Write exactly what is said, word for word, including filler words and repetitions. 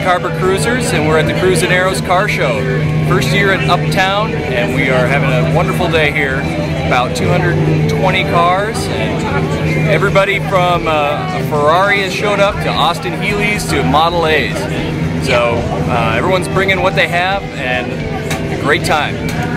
Harbor Cruisers, and we're at the Cruise and Arrows Car Show. First year at Uptown, and we are having a wonderful day here. About two hundred twenty cars, and everybody from uh, a Ferrari has showed up to Austin Healey's to Model A's. So uh, everyone's bringing what they have, and a great time.